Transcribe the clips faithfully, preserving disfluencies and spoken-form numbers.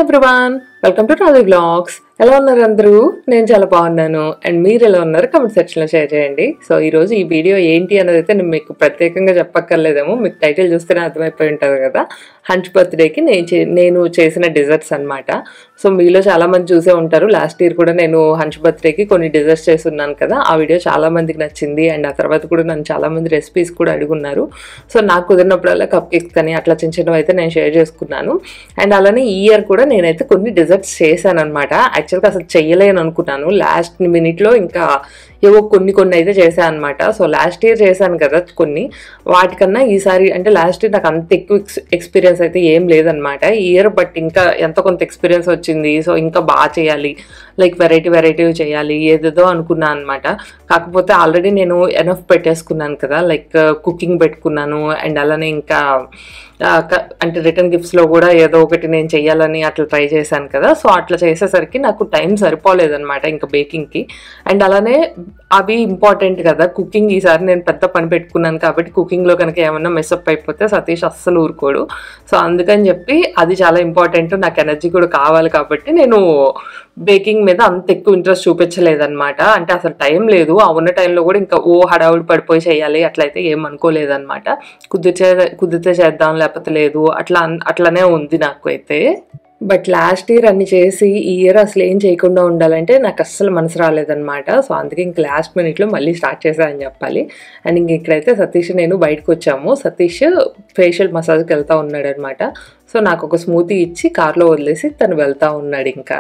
Everyone, welcome to travel vlogs. ఎలా ఉన్నారు అందరూ? నేను చాలా బాగున్నాను. అండ్ మీరు ఎలా ఉన్నారు కామెంట్ సెక్షన్లో షేర్ చేయండి. సో ఈరోజు ఈ వీడియో ఏంటి అనేది అయితే నేను మీకు ప్రత్యేకంగా చెప్పక్కర్లేదేమో, మీకు టైటిల్ చూస్తేనే అర్థమైపోయి ఉంటుంది కదా. హంచ్ బర్త్డేకి నేను నేను చేసిన డిజర్ట్స్ అనమాట. సో మీలో చాలామంది చూసే ఉంటారు, లాస్ట్ ఇయర్ కూడా నేను హంచ్ బర్త్డేకి కొన్ని డిజర్ట్స్ చేస్తున్నాను కదా. ఆ వీడియో చాలామందికి నచ్చింది. అండ్ ఆ తర్వాత కూడా నన్ను చాలామంది రెసిపీస్ కూడా అడుగున్నారు. సో నాకు కుదిరినప్పుడల్లా కప్ కేక్స్ కానీ అట్లా చిన్న చిన్నవి అయితే నేను షేర్ చేసుకున్నాను. అండ్ అలానే ఈ ఇయర్ కూడా నేనైతే కొన్ని డిజర్ట్స్ చేశాను అనమాట. యాక్చువల్గా అసలు చెయ్యలేను అనుకున్నాను, లాస్ట్ మినిట్లో ఇంకా ఏవో కొన్ని కొన్ని అయితే చేశాను అనమాట. సో లాస్ట్ ఇయర్ చేశాను కదా కొన్ని, వాటికన్నా ఈసారి అంటే లాస్ట్ ఇయర్ నాకు అంత ఎక్కువ ఎక్స్పీరియన్స్ అయితే ఏం లేదనమాట ఈ ఇయర్. బట్ ఇంకా ఎంత కొంత ఎక్స్పీరియన్స్ వచ్చింది. సో ఇంకా బాగా చేయాలి, లైక్ వెరైటీ వెరైటీ చేయాలి ఏదేదో అనుకున్నాను అనమాట. కాకపోతే ఆల్రెడీ నేను ఎనఫ్ పెట్టేసుకున్నాను కదా, లైక్ కుకింగ్ పెట్టుకున్నాను. అండ్ అలానే ఇంకా అంటే రిటర్న్ గిఫ్ట్స్లో కూడా ఏదో ఒకటి నేను చెయ్యాలని అట్లా ట్రై చేశాను కదా. సో అట్లా చేసేసరికి నాకు టైం సరిపోలేదనమాట ఇంకా బేకింగ్కి. అండ్ అలానే అవి ఇంపార్టెంట్ కదా, కుకింగ్ ఈసారి నేను పెద్ద పని పెట్టుకున్నాను కాబట్టి కుకింగ్లో కనుక ఏమన్నా మెస్అప్ అయిపోతే సతీష్ అస్సలు ఊరుకోడు. సో అందుకని చెప్పి అది చాలా ఇంపార్టెంట్, నాకు ఎనర్జీ కూడా కావాలి కాబట్టి నేను బేకింగ్ మీద అంత ఎక్కువ ఇంట్రెస్ట్ చూపించలేదన్నమాట. అంటే అసలు టైం లేదు, ఆ ఉన్న టైంలో కూడా ఇంకా ఓ హడావుడి పడిపోయి చేయాలి అట్లయితే ఏం అనుకోలేదన్నమాట. కుదిరితే కుదిరితే చేద్దాం లేకపోతే లేదు అట్లా అట్లనే ఉంది నాకు అయితే. బట్ లాస్ట్ ఇయర్ అన్ని చేసి ఈ ఇయర్ అసలు ఏం చేయకుండా ఉండాలంటే నాకు అస్సలు మనసు రాలేదనమాట. సో అందుకే ఇంక లాస్ట్ మినిట్లో మళ్ళీ స్టార్ట్ చేశానని చెప్పాలి. అండ్ ఇంక ఇక్కడైతే సతీష్ నేను బయటకు వచ్చాము. సతీష్ ఫేషియల్ మసాజ్కి వెళ్తా ఉన్నాడు అనమాట. సో నాకు ఒక స్మూతీ ఇచ్చి కార్లో వదిలేసి తను వెళ్తా ఉన్నాడు. ఇంకా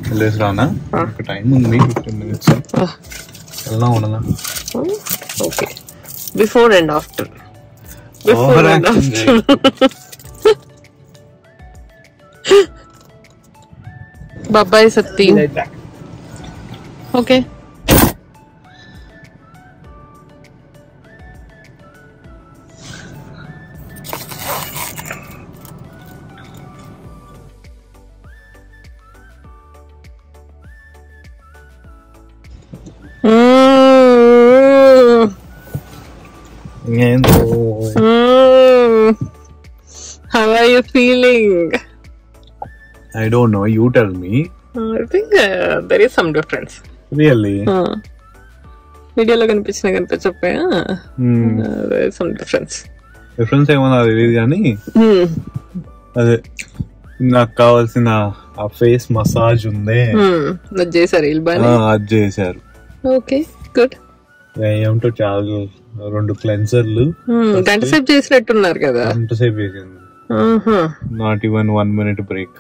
okay, before and after before and after Bye-bye, Satti. Okay. Mm. Mm. How are you feeling? I don't know. You tell me. Uh, I think uh, there is some difference. Really? Uh, video lo కనిపించిన కనిపించకపోయా there is some difference. Difference ఏమన్నా తెలియదు కానీ అదే నాకు కావాల్సిన ఆ face massage ఉంది అది చేశారు ఇల్బానే. అది చేశారు. Okay, good. ఏమంటో చాలా రెండు క్లెన్సర్లు గంట సేపు చేసినట్టున్నారు కదా. గంట సేపు చేసింది, not even one minute break.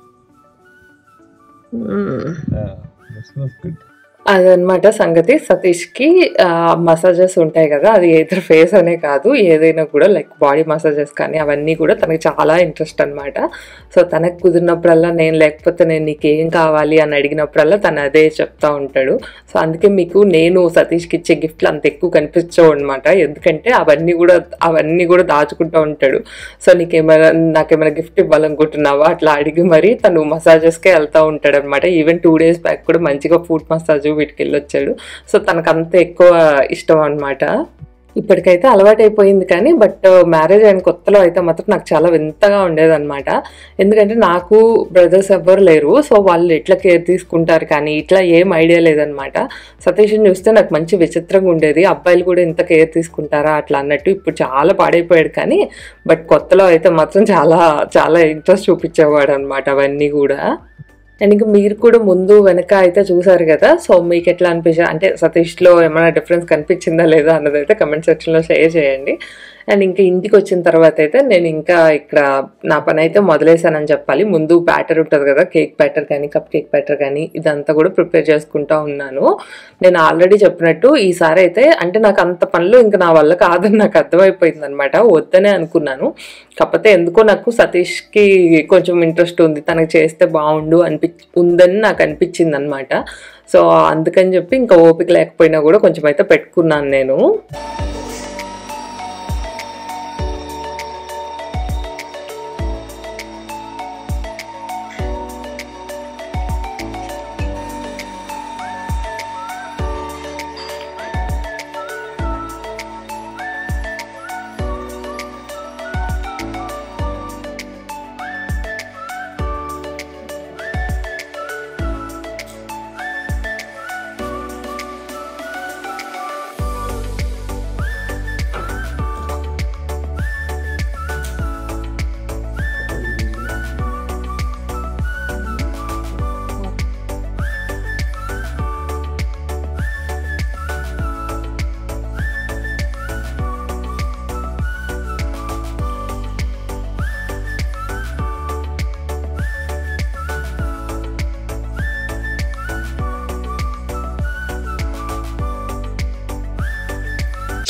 అదనమాట సంగతి. సతీష్కి మసాజెస్ ఉంటాయి కదా, అది ఏదైనా ఫేస్ అనే కాదు ఏదైనా కూడా లైక్ బాడీ మసాజెస్ కానీ అవన్నీ కూడా తనకి చాలా ఇంట్రెస్ట్ అనమాట. సో తనకు కుదిరినప్పుడల్లా నేను లేకపోతే నేను నీకేం కావాలి అని అడిగినప్పుడల్లా తను అదే చెప్తా ఉంటాడు. సో అందుకే మీకు నేను సతీష్కి ఇచ్చే గిఫ్ట్లు అంత ఎక్కువ కనిపించవు అనమాట, ఎందుకంటే అవన్నీ కూడా అవన్నీ కూడా దాచుకుంటూ ఉంటాడు. సో నీకేమైనా నాకేమైనా గిఫ్ట్ ఇవ్వాలనుకుంటున్నావా అట్లా అడిగి మరి తను మసాజెస్కే వెళ్తూ ఉంటాడు అనమాట. ఈవెన్ టూ డేస్ బ్యాక్ కూడా మంచిగా ఫుడ్ మసాజ్ వీటికి వెళ్ళొచ్చాడు. సో తనకు అంత ఎక్కువ ఇష్టం అనమాట. ఇప్పటికైతే అలవాటు అయిపోయింది కానీ బట్ మ్యారేజ్ అయిన కొత్తలో అయితే మాత్రం నాకు చాలా వింతగా ఉండేదన్నమాట. ఎందుకంటే నాకు బ్రదర్స్ ఎవ్వరు లేరు. సో వాళ్ళు ఎట్లా కేర్ తీసుకుంటారు కానీ ఇట్లా ఏం ఐడియా లేదనమాట. సతీష్ని చూస్తే నాకు మంచి విచిత్రంగా ఉండేది, అబ్బాయిలు కూడా ఇంత కేర్ తీసుకుంటారా అట్లా అన్నట్టు. ఇప్పుడు చాలా పాడైపోయాడు కానీ బట్ కొత్తలో అయితే మాత్రం చాలా చాలా ఇంట్రెస్ట్ చూపించేవాడు అనమాట అవన్నీ కూడా. అండ్ ఇంకా మీరు కూడా ముందు వెనక అయితే చూసారు కదా. సో మీకు ఎట్లా అనిపించింది అంటే సతీష్లో ఏమైనా డిఫరెన్స్ కనిపించిందా లేదా అన్నది అయితే కమెంట్ సెక్షన్లో షేర్ చేయండి. అండ్ ఇంకా ఇంటికి వచ్చిన తర్వాత అయితే నేను ఇంకా ఇక్కడ నా పని అయితే మొదలేసానని చెప్పాలి. ముందు బ్యాటర్ ఉంటుంది కదా, కేక్ బ్యాటర్ కానీ కప్ కేక్ బ్యాటర్ కానీ ఇదంతా కూడా ప్రిపేర్ చేసుకుంటూ ఉన్నాను. నేను ఆల్రెడీ చెప్పినట్టు ఈసారి అయితే అంటే నాకు అంత పనులు ఇంకా నా వల్ల కాదని నాకు అర్థమైపోయింది అనమాట, వద్దనే అనుకున్నాను. కాకపోతే ఎందుకో నాకు సతీష్కి కొంచెం ఇంట్రెస్ట్ ఉంది, తనకు చేస్తే బాగుండు అనిపి ఉందని నాకు అనిపించింది అనమాట. సో అందుకని చెప్పి ఇంకా ఓపిక లేకపోయినా కూడా కొంచెం అయితే పెట్టుకున్నాను నేను.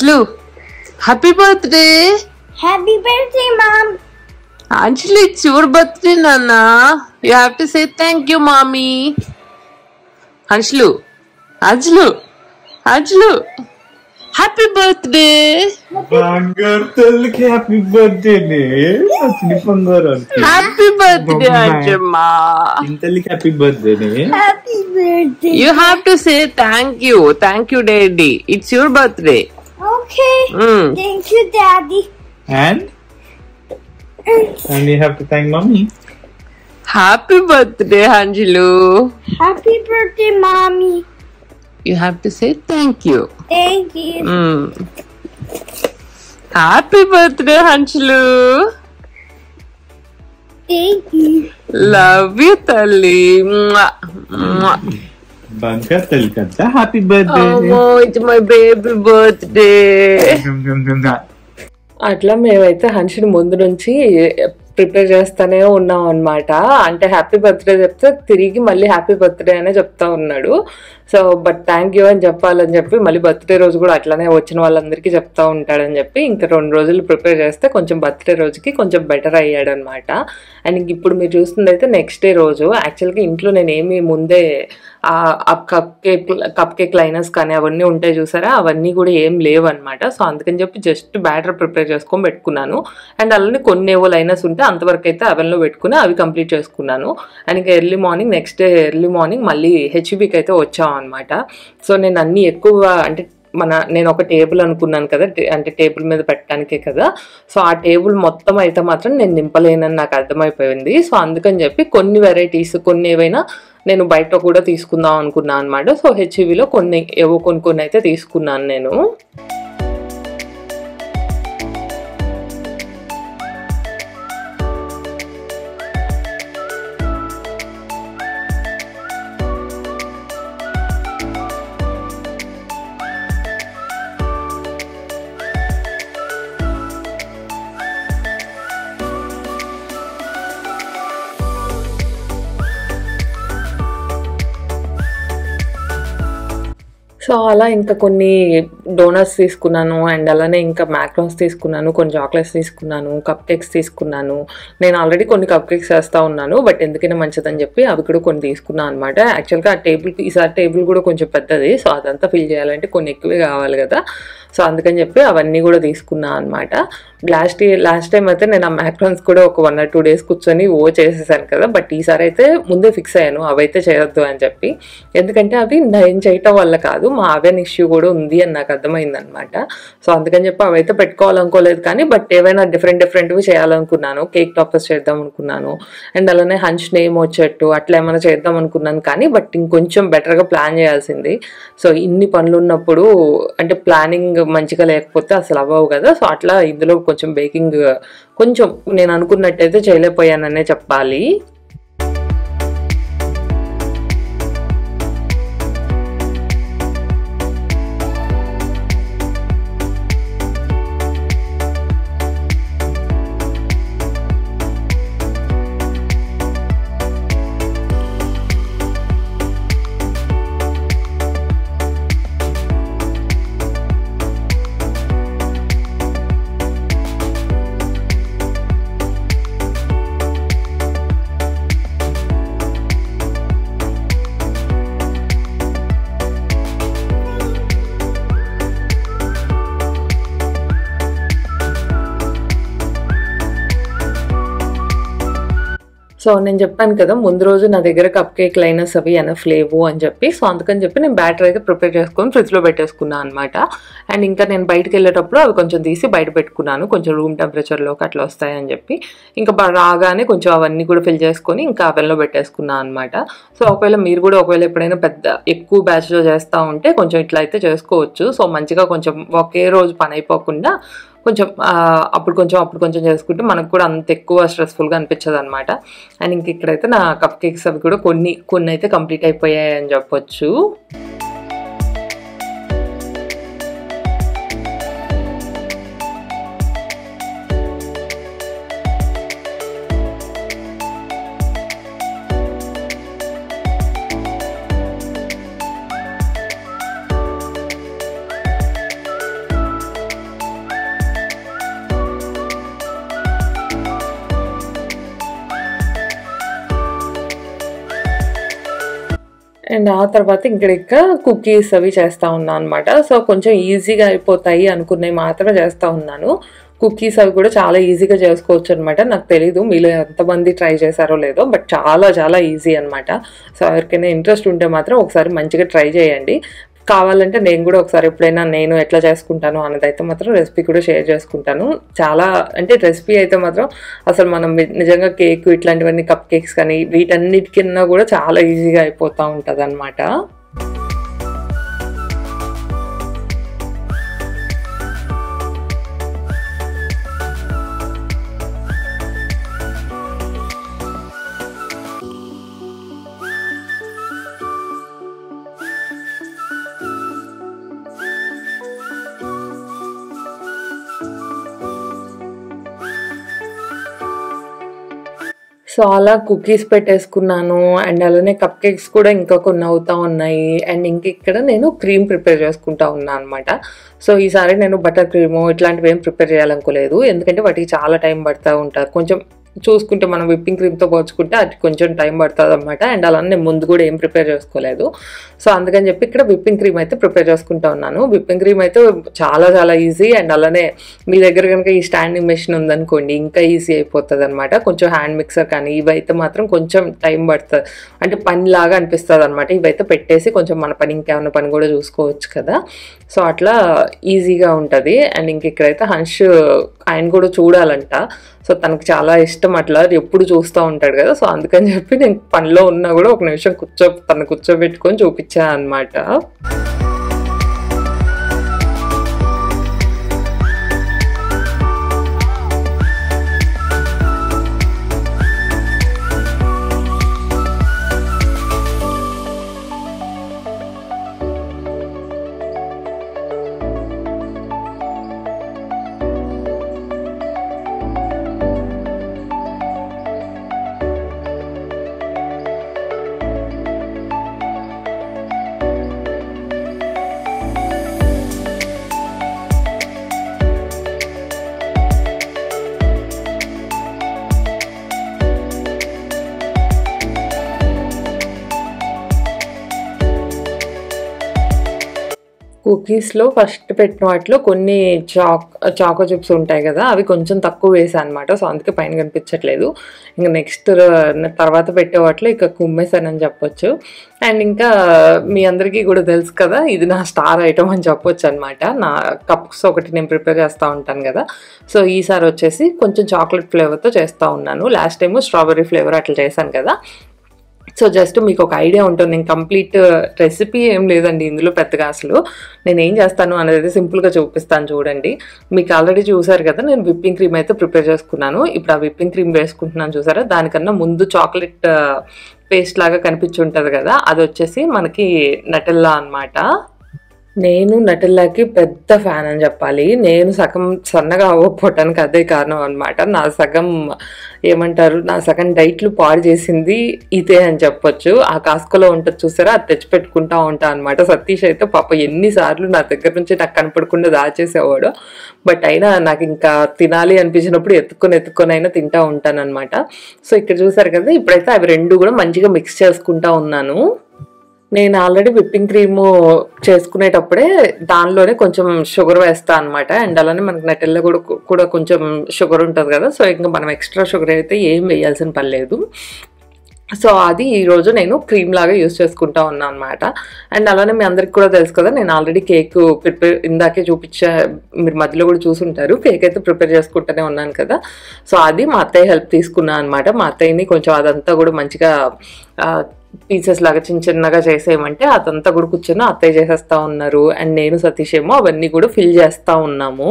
Anshulu happy birthday. Happy birthday mom. Anshulu it's your birthday నాన్న. You have to say thank you mommy. Anshulu Anshulu Anshulu happy birthday. బంగారు తల్లికి happy birthday. Happy birthday Anjamma. ఇంతల్లికి happy birthday. Happy birthday. You have to say thank you. Thank you daddy. It's your birthday. Okay. Thank you daddy. And and you have to thank mommy. Happy birthday Anjalu. Happy birthday mommy. You have to say thank you. Thank you. Mm. Happy birthday, Hanchlu. Thank you. Love you, Tali. Banka Talkanta, happy birthday. Oh, it's my baby birthday. అట్లా మేమైతే హన్షుని ముందు నుంచి prepare చేస్తానే ఉన్నాం అనమాట. అంటే happy birthday చెప్తే తిరిగి మళ్ళీ హ్యాపీ బర్త్డే అనే చెప్తా ఉన్నాడు. సో బట్ థ్యాంక్ యూ అని చెప్పాలని చెప్పి మళ్ళీ బర్త్డే రోజు కూడా అట్లానే వచ్చిన వాళ్ళందరికీ చెప్తా ఉంటాడని చెప్పి ఇంకా రెండు రోజులు ప్రిపేర్ చేస్తే కొంచెం బర్త్డే రోజుకి కొంచెం బెటర్ అయ్యాడు అనమాట. అండ్ ఇంక ఇప్పుడు మీరు చూస్తుంది అయితే నెక్స్ట్ డే రోజు. యాక్చువల్గా ఇంట్లో నేను ఏమి ముందే cupcake cupcake liners కానీ అవన్నీ ఉంటాయి చూసారా, అవన్నీ కూడా ఏం లేవు అనమాట. సో అందుకని చెప్పి జస్ట్ బ్యాటర్ ప్రిపేర్ చేసుకొని పెట్టుకున్నాను. అండ్ అలానే కొన్ని ఏవో లైనర్స్ ఉంటే అంతవరకు అయితే అవెన్లో పెట్టుకుని అవి కంప్లీట్ చేసుకున్నాను. అండ్ ఇంకా early morning next day early morning మళ్ళీ హెచ్బీకి అయితే వచ్చాం అనమాట. సో నేను అన్ని ఎక్కువ అంటే మన నేను ఒక టేబుల్ అనుకున్నాను కదా, అంటే టేబుల్ మీద పెట్టడానికే కదా. సో ఆ టేబుల్ మొత్తం అయితే మాత్రం నేను నింపలేనని నాకు అర్థమైపోయింది. సో అందుకని చెప్పి కొన్ని వెరైటీస్ కొన్ని ఏవైనా నేను బయట కూడా తీసుకుందాం అనుకున్నాను అనమాట. సో హెచ్బీలో కొన్ని ఏవో కొన్ని కొన్ని అయితే తీసుకున్నాను నేను. సో అలా ఇంకా కొన్ని డోనట్స్ తీసుకున్నాను. అండ్ అలానే ఇంకా మ్యాక్రోన్స్ తీసుకున్నాను, కొన్ని చాక్లెట్స్ తీసుకున్నాను, కప్ కేక్స్ తీసుకున్నాను. నేను ఆల్రెడీ కొన్ని కప్ కేక్స్ చేస్తూ ఉన్నాను, బట్ ఎందుకైనా మంచిదని చెప్పి అవి కూడా కొన్ని తీసుకున్నాను అనమాట. యాక్చువల్గా ఆ టేబుల్కి ఈసారి టేబుల్ కూడా కొంచెం పెద్దది. సో అదంతా ఫిల్ చేయాలంటే కొన్ని ఎక్కువే కావాలి కదా. సో అందుకని చెప్పి అవన్నీ కూడా తీసుకున్నాను అనమాట. లాస్ట్ లాస్ట్ టైం అయితే నేను ఆ మ్యాక్రోన్స్ కూడా ఒక వన్ ఆర్ టూ డేస్ కూర్చొని ఓ చేసేసాను కదా. బట్ ఈసారి అయితే ముందే ఫిక్స్ అయ్యాను అవైతే చేయొద్దు అని చెప్పి. ఎందుకంటే అవి నేను చేయటం వల్ల కాదు, మా అవెన్ ఇష్యూ కూడా ఉంది అని నాకు అర్థమైంది అనమాట. సో అందుకని చెప్పి అవైతే పెట్టుకోవాలనుకోలేదు కానీ బట్ ఏవైనా డిఫరెంట్ డిఫరెంట్వి చేయాలనుకున్నాను. కేక్ టాపర్స్ చేద్దాం అనుకున్నాను. అండ్ అలానే హంచ్ నేమ్ వచ్చేట్టు అట్లా ఏమైనా చేద్దాం అనుకున్నాను కానీ బట్ ఇంకొంచెం బెటర్గా ప్లాన్ చేయాల్సింది. సో ఇన్ని పనులు ఉన్నప్పుడు అంటే ప్లానింగ్ మంచిగా లేకపోతే అసలు అవ్వవు కదా. సో అట్లా ఇందులో కొంచెం బేకింగ్ కొంచెం నేను అనుకున్నట్టయితే చేయలేకపోయాననే చెప్పాలి. సో నేను చెప్పాను కదా ముందు రోజు నా దగ్గర కప్ కేక్ లైనర్స్ అవి ఎనఫ్ లేవు అని చెప్పి. సో అందుకని చెప్పి నేను బ్యాటర్ అయితే ప్రిపేర్ చేసుకొని ఫ్రిడ్జ్లో పెట్టేసుకున్నాను అనమాట. అండ్ ఇంకా నేను బయటకు వెళ్ళేటప్పుడు అవి కొంచెం తీసి బయట పెట్టుకున్నాను, కొంచెం రూమ్ టెంపరేచర్లోకి అట్లా వస్తాయని చెప్పి. ఇంకా రాగానే కొంచెం అవన్నీ కూడా ఫిల్ చేసుకొని ఇంకా అవెన్లో పెట్టేసుకున్నాను అనమాట. సో ఒకవేళ మీరు కూడా ఒకవేళ ఎప్పుడైనా పెద్ద ఎక్కువ బ్యాచ్లో చేస్తూ ఉంటే కొంచెం ఇట్లా అయితే చేసుకోవచ్చు. సో మంచిగా కొంచెం ఒకే రోజు పని అయిపోకుండా కొంచెం అప్పుడు కొంచెం అప్పుడు కొంచెం చేసుకుంటే మనకు కూడా అంత ఎక్కువ స్ట్రెస్ఫుల్గా అనిపించదు అనమాట. అండ్ ఇంక ఇక్కడైతే నా కప్ కేక్స్ అవి కూడా కొన్ని కొన్ని అయితే కంప్లీట్ అయిపోయాయి అని చెప్పొచ్చు. అండ్ ఆ తర్వాత ఇక్కడ ఇంకా కుకీస్ అవి చేస్తూ ఉన్నాను అనమాట. సో కొంచెం ఈజీగా అయిపోతాయి అనుకున్నవి మాత్రమే చేస్తూ ఉన్నాను. కుకీస్ అవి కూడా చాలా ఈజీగా చేసుకోవచ్చు అనమాట. నాకు తెలీదు మీలో ఎంతమంది ట్రై చేశారో లేదో, బట్ చాలా చాలా ఈజీ అనమాట. సో ఎవరికైనా ఇంట్రెస్ట్ ఉంటే మాత్రం ఒకసారి మంచిగా ట్రై చేయండి. కావాలంటే నేను కూడా ఒకసారి ఎప్పుడైనా నేను ఎట్లా చేసుకుంటాను అన్నది అయితే మాత్రం రెసిపీ కూడా షేర్ చేసుకుంటాను. చాలా అంటే రెసిపీ అయితే మాత్రం అసలు మనం నిజంగా కేక్ ఇట్లాంటివన్నీ కప్ కేక్స్ కానీ వీటన్నిటికన్నా కూడా చాలా ఈజీగా అయిపోతూ ఉంటుంది అనమాట. సో అలా కుకీస్ పెట్టేసుకున్నాను. అండ్ అలానే కప్ కేక్స్ కూడా ఇంకా కొన్ని అవుతా ఉన్నాయి. అండ్ ఇంక ఇక్కడ నేను క్రీమ్ ప్రిపేర్ చేసుకుంటా ఉన్నాను అనమాట. సో ఈసారి నేను బటర్ క్రీము ఇట్లాంటివి ఏం ప్రిపేర్ చేయాలనుకోలేదు, ఎందుకంటే వాటికి చాలా టైం పడుతూ ఉంటుంది. కొంచెం చూసుకుంటే మనం విప్పింగ్ క్రీమ్తో పోల్చుకుంటే అది కొంచెం టైం పడుతుంది అనమాట. అండ్ అలానే నేను ముందు కూడా ఏం ప్రిపేర్ చేసుకోలేదు. సో అందుకని చెప్పి ఇక్కడ విప్పింగ్ క్రీమ్ అయితే ప్రిపేర్ చేసుకుంటా ఉన్నాను. విప్పింగ్ క్రీమ్ అయితే చాలా చాలా ఈజీ. అండ్ అలానే మీ దగ్గర కనుక ఈ స్టాండింగ్ మెషిన్ ఉందనుకోండి ఇంకా ఈజీ అయిపోతుంది అనమాట. కొంచెం హ్యాండ్ మిక్సర్ కానీ ఇవైతే మాత్రం కొంచెం టైం పడుతుంది, అంటే పనిలాగా అనిపిస్తుంది అనమాట. ఇవైతే పెట్టేసి కొంచెం మన పని ఇంకేమన్నా పని కూడా చూసుకోవచ్చు కదా. సో అట్లా ఈజీగా ఉంటుంది. అండ్ ఇంక ఇక్కడైతే హన్ష్ ఆయన కూడా చూడాలంట. సో తనకు చాలా ఇష్టం అట్లా ఎప్పుడు చూస్తూ ఉంటాడు కదా. సో అందుకని చెప్పి నేను పనిలో ఉన్నా కూడా ఒక నిమిషం కూర్చో తను కూర్చోబెట్టుకొని చూపించాను అనమాట. కుకీస్లో ఫస్ట్ పెట్టిన వాటిలో కొన్ని చాక్ చాకో చిప్స్ ఉంటాయి కదా, అవి కొంచెం తక్కువ వేసాను అనమాట. సో అందుకే పైన కనిపించట్లేదు. ఇంకా నెక్స్ట్ తర్వాత పెట్టే వాటిలో ఇక కుమ్మేసానని చెప్పొచ్చు. అండ్ ఇంకా మీ అందరికీ కూడా తెలుసు కదా, ఇది నా స్టార్ ఐటమ్ అని చెప్పొచ్చు అనమాట. నా కప్స్ ఒకటి నేను ప్రిపేర్ చేస్తూ ఉంటాను కదా. సో ఈసారి వచ్చేసి కొంచెం చాక్లెట్ ఫ్లేవర్తో చేస్తూ ఉన్నాను. లాస్ట్ టైము స్ట్రాబెర్రీ ఫ్లేవర్ అట్లా చేశాను కదా. సో జస్ట్ మీకు ఒక ఐడియా ఉంటుంది. నేను కంప్లీట్ రెసిపీ ఏం లేదండి ఇందులో పెద్దగా. అసలు నేను ఏం చేస్తాను అనేది సింపుల్గా చూపిస్తాను చూడండి. మీకు ఆల్రెడీ చూసారు కదా, నేను విప్పింగ్ క్రీమ్ అయితే ప్రిపేర్ చేసుకున్నాను. ఇప్పుడు ఆ విప్పింగ్ క్రీమ్ వేసుకుంటున్నాను చూసారా, దానికన్నా ముందు చాక్లెట్ పేస్ట్ లాగా కనిపించి ఉంటుంది కదా, అది వచ్చేసి మనకి నటెల్లా అనమాట. నేను నటెల్లాకి పెద్ద ఫ్యాన్ అని చెప్పాలి. నేను సగం సన్నగా అవ్వకపోవటానికి అదే కారణం అనమాట. నా సగం ఏమంటారు నా సగం డైట్లు పాడు చేసింది ఇదే అని చెప్పొచ్చు. ఆ కాస్కోలో ఉంటుంది చూసారా, అది తెచ్చిపెట్టుకుంటా ఉంటా అనమాట. సతీష్ అయితే పాప ఎన్నిసార్లు నా దగ్గర నుంచి నాకు కనపడకుండా దాచేసేవాడు. బట్ అయినా నాకు ఇంకా తినాలి అనిపించినప్పుడు ఎత్తుకొని ఎత్తుకొని అయినా తింటా ఉంటాను అనమాట. సో ఇక్కడ చూసారు కదా, ఇప్పుడైతే అవి రెండు కూడా మంచిగా మిక్స్ చేసుకుంటా ఉన్నాను. నేను ఆల్రెడీ విప్పింగ్ క్రీము చేసుకునేటప్పుడే దానిలోనే కొంచెం షుగర్ వేస్తా అనమాట. అండ్ అలానే మనకి నటెల్లా కూడా కూడా కొంచెం షుగర్ ఉంటుంది కదా. సో ఇంకా మనం ఎక్స్ట్రా షుగర్ అయితే ఏం వేయాల్సిన పని లేదు. సో అది ఈరోజు నేను క్రీమ్ లాగా యూస్ చేసుకుంటా ఉన్నా అనమాట. అండ్ అలానే మీ అందరికి కూడా తెలుసు కదా, నేను ఆల్రెడీ కేక్ ప్రిపేర్ ఇందాకే చూపించా, మీరు మధ్యలో కూడా చూసుంటారు. కేక్ అయితే ప్రిపేర్ చేసుకుంటూనే ఉన్నాను కదా. సో అది మా అత్తయ్య హెల్ప్ తీసుకున్నాను అనమాట. మా అత్తయ్యని కొంచెం అదంతా కూడా మంచిగా పీసెస్ లాగా చిన్న చిన్నగా చేసేయమంటే అదంతా కూడా కూర్చొని అత్తయ్య చేసేస్తా ఉన్నారు. అండ్ నేను సతీష్ ఏమో అవన్నీ కూడా ఫిల్ చేస్తూ ఉన్నాము.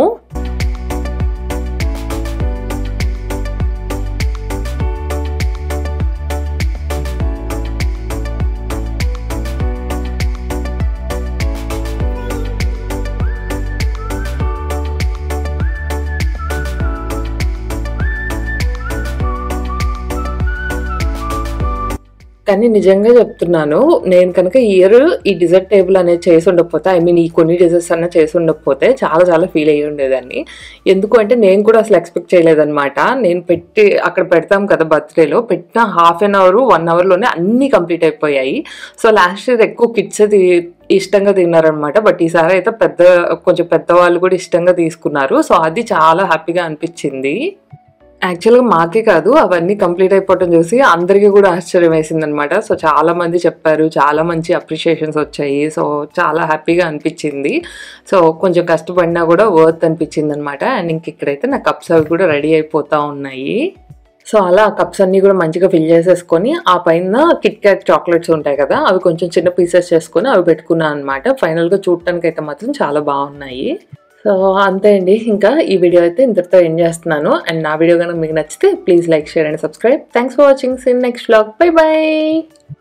కానీ నిజంగా చెప్తున్నాను, నేను కనుక ఈ ఇయర్ ఈ డిజర్ట్ టేబుల్ అనేది చేసి ఉండకపోతే, ఐ మీన్ ఈ కొన్ని డిజర్ట్స్ అన్న చేసి ఉండకపోతే చాలా చాలా ఫీల్ అయ్యి ఉండేదాన్ని. ఎందుకు అంటే నేను కూడా అసలు ఎక్స్పెక్ట్ చేయలేదన్నమాట. నేను పెట్టి అక్కడ పెడతాం కదా బర్త్డేలో, పెట్టిన హాఫ్ అన్ అవర్ వన్ అవర్లోనే అన్నీ కంప్లీట్ అయిపోయాయి. సో లాస్ట్ ఇయర్ ఎక్కువ కిడ్స్ అది ఇష్టంగా తిన్నారనమాట. బట్ ఈసారి అయితే పెద్ద కొంచెం పెద్దవాళ్ళు కూడా ఇష్టంగా తీసుకున్నారు. సో అది చాలా హ్యాపీగా అనిపించింది. యాక్చువల్గా మాకే కాదు, అవన్నీ కంప్లీట్ అయిపోవటం చూసి అందరికీ కూడా ఆశ్చర్యం వేసింది అనమాట. సో చాలా మంది చెప్పారు, చాలా మంచి అప్రిషియేషన్స్ వచ్చాయి. సో చాలా హ్యాపీగా అనిపించింది. సో కొంచెం కష్టపడినా కూడా వర్త్ అనిపించింది అనమాట. అండ్ ఇంక ఇక్కడైతే నా కప్స్ అవి కూడా రెడీ అయిపోతూ ఉన్నాయి. సో అలా కప్స్ అన్నీ కూడా మంచిగా ఫిల్ చేసేసుకొని ఆ పైన కిట్ క్యాట్ చాక్లెట్స్ ఉంటాయి కదా, అవి కొంచెం చిన్న పీసెస్ చేసుకొని అవి పెట్టుకున్నాను అనమాట. ఫైనల్గా చూడటానికి అయితే మాత్రం చాలా బాగున్నాయి. సో అంతే అండి, ఇంకా ఈ వీడియో అయితే ఇంతటితో ఎండ్ చేస్తున్నాను. అండ్ నా వీడియో కనుక మీకు నచ్చితే please like, share and subscribe. Thanks for watching. See in next vlog. Bye by.